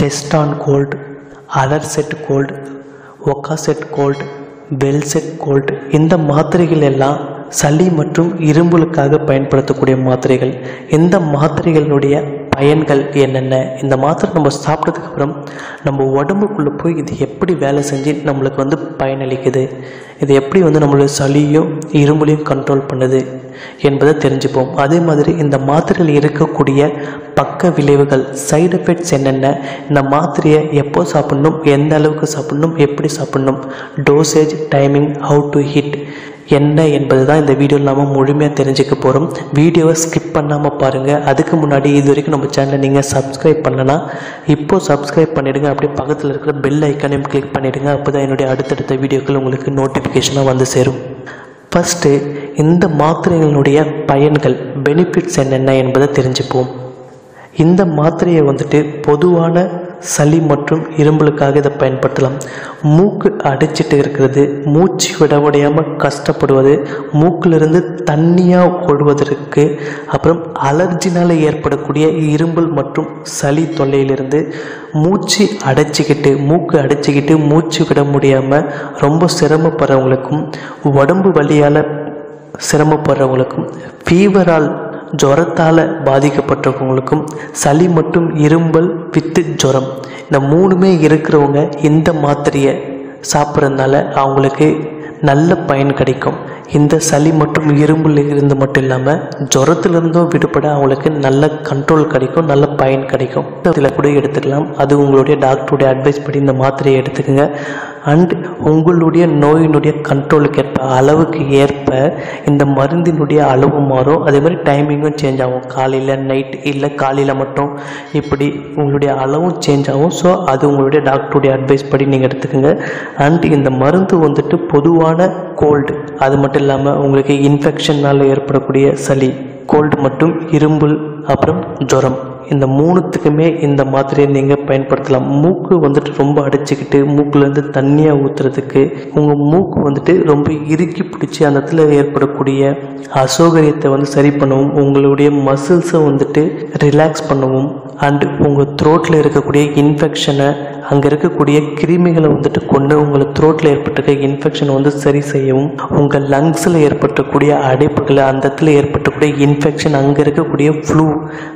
செஸ்டான் cold, அலர்செட் cold, Okacet cold, பெல்செட் cold இந்த மாத்திரைகள் எல்லாம் சளி மற்றும் இரும்பலுக்காக பயன்படுத்தக்கூடிய மாத்திரைகள். இந்த மாத்திரைகளுடைய பயன்கள் என்னென்ன, இந்த மாத்திரை நம்ம சாப்பிட்டதுக்கு அப்புறம் நம்ம உடம்புக்குள்ளே போய் இது எப்படி வேலை செஞ்சு நம்மளுக்கு பயனளிக்குது, இது எப்படி நம்மளுடைய சளியும் இரும்பலையும் கண்ட்ரோல் பண்ணுது என்பதை தெரிஞ்சுப்போம். அதே மாதிரி இந்த மாத்திரையில் இருக்கக்கூடிய பக்க விளைவுகள், சைடு எஃபெக்ட்ஸ் என்னென்ன, இந்த மாத்திரையை எப்போ சாப்பிடணும், எந்த அளவுக்கு சாப்பிடணும், எப்படி சாப்பிடணும், dosage, timing, how to eat என்ன என்பது தான் இந்த வீடியோவில் நாம் முழுமையாக தெரிஞ்சுக்க போகிறோம். வீடியோவை ஸ்கிப் பண்ணாமல் பாருங்கள். அதுக்கு முன்னாடி இது வரைக்கும் நம்ம சேனலை நீங்கள் சப்ஸ்கிரைப் பண்ணலன்னா இப்போது சப்ஸ்கிரைப் பண்ணிவிடுங்க. அப்படியே பக்கத்தில் இருக்கிற பெல் ஐக்கானையும் கிளிக் பண்ணிவிடுங்க. அப்போ தான் என்னுடைய அடுத்தடுத்த வீடியோக்கள் உங்களுக்கு நோட்டிஃபிகேஷனாக வந்து சேரும். ஃபஸ்ட்டு இந்த மாத்திரைகளுடைய பயன்கள், பெனிஃபிட்ஸ் என்னென்ன என்பதை தெரிஞ்சுப்போம். இந்த மாத்திரையை பொதுவான சளி மற்றும் இரும்பலுக்காக இதை பயன்படுத்தலாம். மூக்கு அடைச்சிட்டு இருக்கிறது, மூச்சு விட முடியாமல் கஷ்டப்படுவது, மூக்கிலிருந்து தண்ணியாக ஓடுவதற்கு, அப்புறம் அலர்ஜினால் ஏற்படக்கூடிய இரும்பல் மற்றும் சளி தொல்லையிலிருந்து, மூச்சு அடைச்சிக்கிட்டு மூக்கு அடைச்சிக்கிட்டு மூச்சு விட முடியாமல் ரொம்ப சிரமப்படுறவங்களுக்கும், உடம்பு வலியால் சிரமப்படுறவங்களுக்கும், ஃபீவரால் ஜுரத்தால் பாதிக்கப்பட்டவங்களுக்கும், சளி மற்றும் இரும்பல் வித்து ஜுரம் இந்த மூணுமே இருக்கிறவங்க இந்த மாத்திரையை சாப்பிட்றதுனால அவங்களுக்கு நல்ல பயன் கிடைக்கும். இந்த சளி மற்றும் இரும்பல் இருந்து மட்டும் இல்லாமல் ஜுரத்திலிருந்தும் விடுபட அவங்களுக்கு நல்ல கண்ட்ரோல் கிடைக்கும், நல்ல பயன் கிடைக்கும். இதில் கூட எடுத்துக்கலாம். அது உங்களுடைய டாக்டருடைய அட்வைஸ் படி இந்த மாத்திரையை எடுத்துக்கோங்க. அண்ட் உங்களுடைய நோயினுடைய கண்ட்ரோலுக்கு ஏற்ப, அளவுக்கு ஏற்ப இந்த மருந்தினுடைய அளவு மாறும். அதே மாதிரி டைமிங்கும் சேஞ்ச் ஆகும். காலையில், நைட், இல்லை காலையில் மட்டும், இப்படி உங்களுடைய அளவும் சேஞ்ச் ஆகும். ஸோ அது உங்களுடைய டாக்டருடைய அட்வைஸ் படி நீங்கள் எடுத்துக்கோங்க. அண்ட் இந்த மருந்து பொதுவான கோல்டு, அது மட்டும் இல்லாமல் உங்களுக்கு இன்ஃபெக்ஷனால் ஏற்படக்கூடிய சளி, கோல்டு மற்றும் இரும்பல், அப்புறம் ஜுரம் இந்த மூணுத்துக்குமே இந்த மாத்திரையை நீங்கள் பயன்படுத்தலாம். மூக்கு ரொம்ப அடைச்சிக்கிட்டு மூக்குலேருந்து தண்ணியாக ஊற்றுறதுக்கு, உங்கள் மூக்கு ரொம்ப இறுக்கி பிடிச்சி அந்த இடத்துல ஏற்படக்கூடிய அசௌகரியத்தை சரி பண்ணவும், உங்களுடைய மசில்ஸை ரிலாக்ஸ் பண்ணவும், அண்டு உங்கள் த்ரோட்டில் இருக்கக்கூடிய இன்ஃபெக்ஷனை, அங்கே இருக்கக்கூடிய கிருமிகளை கொண்டு உங்கள் த்ரோட்டில் ஏற்பட்டிருக்க இன்ஃபெக்ஷனை சரி செய்யவும், உங்கள் லங்ஸில் ஏற்பட்டக்கூடிய அடைப்புகளை, அந்த இடத்துல ஏற்பட்டக்கூடிய இன்ஃபெக்ஷன், அங்கே இருக்கக்கூடிய ஃப்ளூ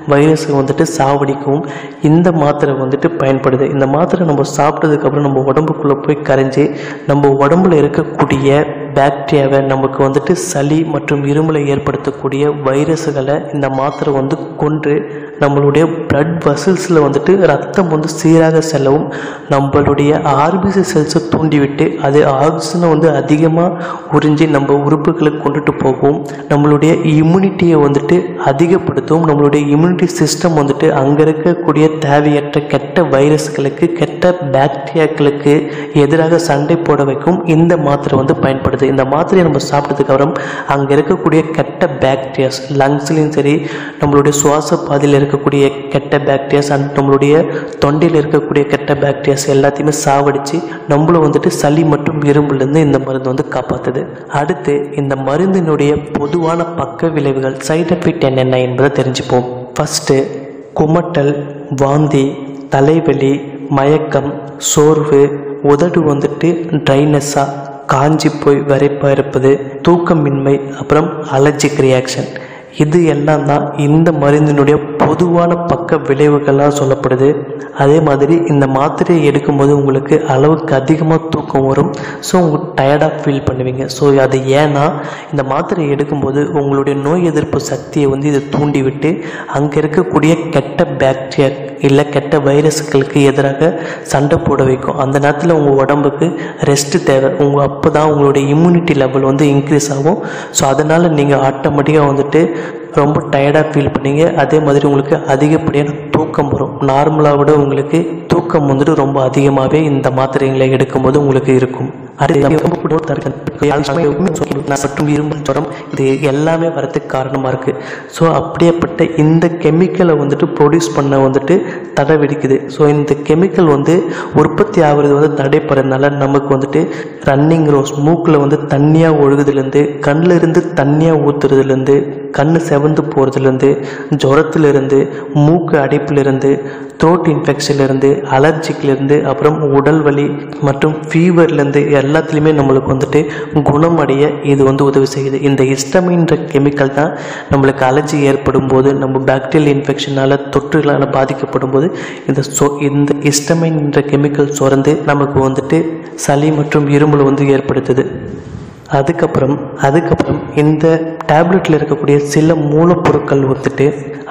வைரஸை சாவடிக்கவும் இந்த மாத்திரை பயன்படுது. இந்த மாத்திரை நம்ம சாப்பிட்டதுக்கப்புறம் நம்ம உடம்புக்குள்ளே போய் கரைஞ்சி நம்ம உடம்புல இருக்கக்கூடிய பாக்டீரியாவை, நமக்கு சளி மற்றும் இருமலை ஏற்படுத்தக்கூடிய வைரஸுகளை இந்த மாத்திரை கொன்று நம்மளுடைய பிளட் வசல்ஸில் ரத்தம் சீராக செல்லவும், நம்மளுடைய ஆர்பிசி செல்ஸை தூண்டிவிட்டு அது ஆக்சிஜனை அதிகமாக உறிஞ்சி நம்ம உறுப்புகளுக்கு கொண்டுட்டு போகவும், நம்மளுடைய இம்யூனிட்டியை அதிகப்படுத்தவும், நம்மளுடைய இம்யூனிட்டி சிஸ்டம் அங்கே இருக்கக்கூடிய தேவையற்ற கெட்ட வைரஸ்களுக்கு, கெட்ட பாக்டீரியாக்களுக்கு எதிராக சண்டை போட வைக்கும் இந்த மாத்திரை பயன்படுது. இந்த மாத்திரையை நம்ம சாப்பிட்டதுக்கு அப்புறம் அங்கே இருக்கக்கூடிய கெட்ட பாக்டீரியாஸ், லங்ஸ்லையும் சரி, நம்மளுடைய சுவாச பாதையில் இருக்கக்கூடிய கெட்ட பாக்டீரியாஸ், அண்ட் நம்மளுடைய தொண்டையில் இருக்கக்கூடிய கெட்ட பாக்டீரியாஸ் எல்லாத்தையுமே சாவடித்து நம்மள சளி மற்றும் இரும்புலேருந்து இந்த மருந்து காப்பாற்றுது. அடுத்து இந்த மருந்தினுடைய பொதுவான பக்க விளைவுகள், சைடு எஃபெக்ட் என்னென்ன என்பதை தெரிஞ்சுப்போம். ஃபஸ்ட்டு குமட்டல், வாந்தி, தலைவலி, மயக்கம், சோர்வு, உதடு ட்ரைனஸாக காஞ்சி போய் வரைப்பாக இருப்பது, தூக்கமின்மை, அப்புறம் அலர்ஜிக் ரியாக்ஷன், இது எல்லாம் தான் இந்த மருந்தினுடைய பொதுவான பக்க விளைவுகளாக சொல்லப்படுது. அதே மாதிரி இந்த மாத்திரையை எடுக்கும்போது உங்களுக்கு அளவுக்கு அதிகமாக தூக்கம் வரும். ஸோ உங்களுக்கு டயர்டாக ஃபீல் பண்ணுவீங்க. ஸோ அது ஏன்னா இந்த மாத்திரையை எடுக்கும்போது உங்களுடைய நோய் எதிர்ப்பு சக்தியை இது தூண்டிவிட்டு அங்கே இருக்கக்கூடிய கெட்ட பாக்டீரியா இல்லை கெட்ட வைரஸ்களுக்கு எதிராக சண்டை போட வைக்கும். அந்த நேரத்தில் உங்கள் உடம்புக்கு ரெஸ்ட்டு தேவை. அப்போ தான் உங்களுடைய இம்யூனிட்டி லெவல் இன்க்ரீஸ் ஆகும். ஸோ அதனால் நீங்கள் ஆட்டோமேட்டிக்காக ரொம்ப டயர்டாக ஃபீல் பண்ணீங்க. அதே மாதிரி உங்களுக்கு அதிகப்படியான தூக்கம் வரும். நார்மலாக விட உங்களுக்கு தூக்கம் ரொம்ப அதிகமாகவே இந்த மாத்திரைகளை எடுக்கும்போது உங்களுக்கு இருக்கும். மற்றும் இரும்பல் ஜுரம் இது எல்லாமே வரதுக்கு காரணமாக இருக்குது. ஸோ அப்படியேப்பட்ட இந்த கெமிக்கலை ப்ரொடியூஸ் பண்ண தடை விதிக்குது. ஸோ இந்த கெமிக்கல் உற்பத்தி ஆகிறது தடைப்படுறதுனால நமக்கு ரன்னிங் ரோஸ், மூக்கில் தண்ணியாக ஒழுகுதுலேருந்து, கண்ணில் இருந்து தண்ணியாக ஊற்றுறதுலேருந்து, கண்ணு செவந்து போகிறதுலேருந்து, ஜுரத்துலேருந்து, மூக்கு அடைப்பிலிருந்து, த்ரோட் இன்ஃபெக்ஷன்லேருந்து, அலர்ஜிக்கிலேருந்து, அப்புறம் உடல் வலி மற்றும் ஃபீவர்லேருந்து எல்லாத்துலேயுமே நம்மளுக்கு வந்துட்டு குணமடைய இது வந்து உதவி செய்யுது. இந்த ஹிஸ்டமின்ற கெமிக்கல் தான் நம்மளுக்கு அலர்ஜி ஏற்படும் போது, நம்ம பாக்டீரியல் இன்ஃபெக்ஷனால் தொற்றுகளால் பாதிக்கப்படும் போது இந்த ஹிஸ்டமின்ற கெமிக்கல் சுரந்து நமக்கு வந்துட்டு சளி மற்றும் இருமல் வந்து ஏற்படுத்துது. அதுக்கப்புறம் இந்த டேப்லெட்டில் இருக்கக்கூடிய சில மூலப்பொருட்கள் வந்துட்டு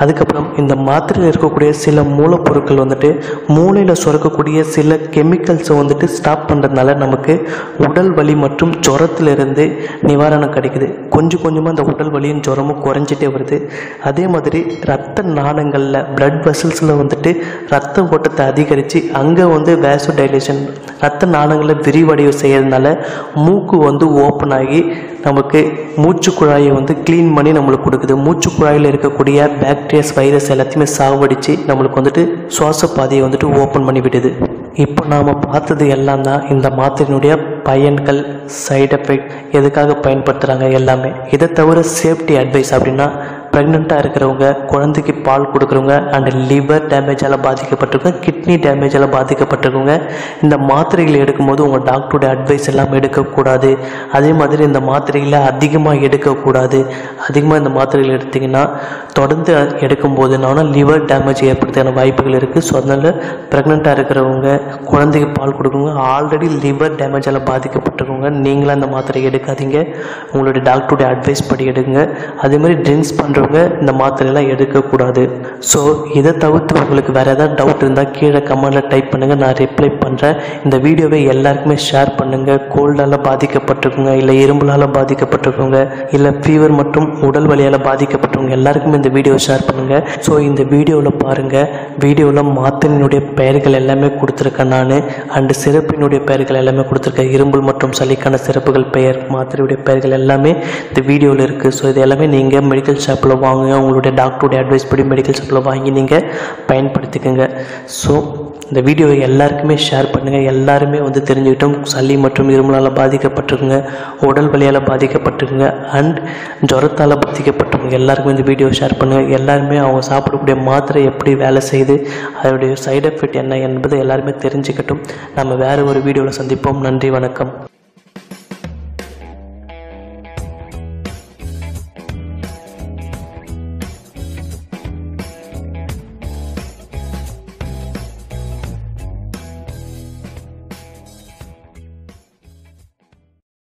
இந்த மாத்திரையில் இருக்கக்கூடிய சில மூலப்பொருட்கள் வந்துட்டு மூளையில் சுரக்கக்கூடிய சில கெமிக்கல்ஸை வந்துட்டு ஸ்டாப் பண்ணுறதுனால நமக்கு உடல் வலி மற்றும் ஜுரத்திலிருந்து நிவாரணம் கிடைக்குது. கொஞ்சம் கொஞ்சமாக அந்த உடல் வலியும் ஜுரமும் குறைஞ்சிட்டே வருது. அதே மாதிரி ரத்த நாளங்களில் பிளட் வெசல்ஸில் வந்துட்டு ரத்த ஓட்டத்தை அதிகரித்து அங்கே வந்து வேசோ டைலேஷன் ரத்த நாளங்களை விரிவடைய செய்யறதுனால மூக்கு வந்து ஓப்பன் ஆகி நமக்கு மூச்சு குழாயை வந்து க்ளீன் பண்ணி நம்மளுக்கு கொடுக்குது. மூச்சு குழாயில் இருக்கக்கூடிய பாக்டீரியாஸ், வைரஸ் எல்லாத்தையுமே சாவடித்து நம்மளுக்கு வந்துட்டு சுவாச பாதையை வந்துட்டு ஓப்பன் பண்ணி விடுது. இப்போ நாம் பார்த்தது எல்லாம் தான் இந்த மாத்திரையினுடைய பயன்கள், சைடு எஃபெக்ட், எதுக்காக பயன்படுத்துகிறாங்க எல்லாமே. இதை தவிர சேஃப்டி அட்வைஸ் அப்படின்னா, ப்ரெக்னெண்ட்டாக இருக்கிறவங்க, குழந்தைக்கு பால் கொடுக்குறவங்க, அண்ட் லிவர் டேமேஜால் பாதிக்கப்பட்டிருக்கவங்க, கிட்னி டேமேஜால் பாதிக்கப்பட்டிருக்கவங்க இந்த மாத்திரைகளை எடுக்கும்போது உங்கள் டாக்டருடைய அட்வைஸ் எல்லாம் எடுக்கக்கூடாது. அதே மாதிரி இந்த மாத்திரைகளை அதிகமாக எடுக்கக்கூடாது. அதிகமாக இந்த மாத்திரைகள் எடுத்திங்கன்னா தொடர்ந்து எடுக்கும்போது லிவர் டேமேஜ் ஏற்படுறதுக்கான வாய்ப்புகள் இருக்குது. ஸோ அதனால் ப்ரெக்னெண்ட்டாக இருக்கிறவங்க, குழந்தைக்கு பால் கொடுக்குறவங்க, ஆல்ரெடி லிவர் டேமேஜால் பாதிக்கப்பட்டிருக்கவங்க நீங்களாம் இந்த மாத்திரை எடுக்காதீங்க. உங்களுடைய டாக்டருடைய அட்வைஸ் படி எடுங்க. அதே மாதிரி ட்ரிங்க்ஸ் பண்ணுறவங்க இந்த மாத்திரையெல்லாம் எடுக்கக்கூடாது. ஸோ இதை தவிர்த்து உங்களுக்கு வேறு ஏதாவது டவுட் இருந்தால் கீழே கமெண்டில் டைப் பண்ணுங்கள், நான் ரிப்ளை பண்ணுறேன். இந்த வீடியோவை எல்லாருக்குமே ஷேர் பண்ணுங்கள். கோல்டால் பாதிக்கப்பட்டிருக்குங்க, இல்லை இரும்பலால் பாதிக்கப்பட்டிருக்கவங்க, இல்லை ஃபீவர் மற்றும் உடல் வலியால் பாதிக்கப்பட்டவங்க எல்லாருக்குமே இந்த வீடியோவை ஷேர் பண்ணுங்கள். ஸோ இந்த வீடியோவில் பாருங்கள், வீடியோவில் மாத்திரையினுடைய பெயர்கள் எல்லாமே கொடுத்துருக்கேன் நான், அண்டு சிறப்பினுடைய பெயர்கள் எல்லாமே கொடுத்துருக்கேன். இரும்பல் மற்றும் சளிக்கான சிறப்புகள் பெயர், மாத்திரையுடைய பெயர்கள் எல்லாமே இந்த வீடியோவில் இருக்குது. ஸோ இது எல்லாமே நீங்கள் மெடிக்கல் ஷாப்பில் வாங்குங்க. உங்களுடைய டாக்டருடைய அட்வைஸ் படி மெடிக்கல் ஷாப்பில் வாங்கி நீங்கள் பயன்படுத்திக்கோங்க. ஸோ இந்த வீடியோவை எல்லாருக்குமே ஷேர் பண்ணுங்கள். எல்லாருமே வந்து தெரிஞ்சுக்கிட்டோம் சளி மற்றும் இருமலால் பாதிக்கப்பட்டிருக்குங்க, உடல் வலியால் பாதிக்கப்பட்டிருக்குங்க, அண்ட் ஜுரத்தால் பாதிக்கப்பட்டிருக்குங்க. எல்லாருக்குமே இந்த வீடியோ ஷேர் பண்ணுங்கள். எல்லாருமே அவங்க சாப்பிடக்கூடிய மாத்திரை எப்படி வேலை செய்யுது, அதோடைய சைடு எஃபெக்ட் என்ன என்பதை எல்லாருமே தெரிஞ்சுக்கட்டும். நம்ம வேறு ஒரு வீடியோவில் சந்திப்போம். நன்றி, வணக்கம்.